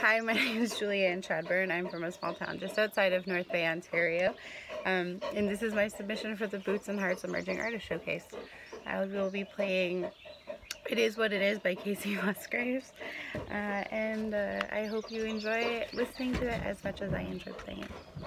Hi, my name is Julianne Chadburn. I'm from a small town just outside of North Bay, Ontario. And this is my submission for the Boots and Hearts Emerging Artist Showcase. I will be playing It Is What It Is by Casey Musgraves. I hope you enjoy listening to it as much as I enjoyed playing it.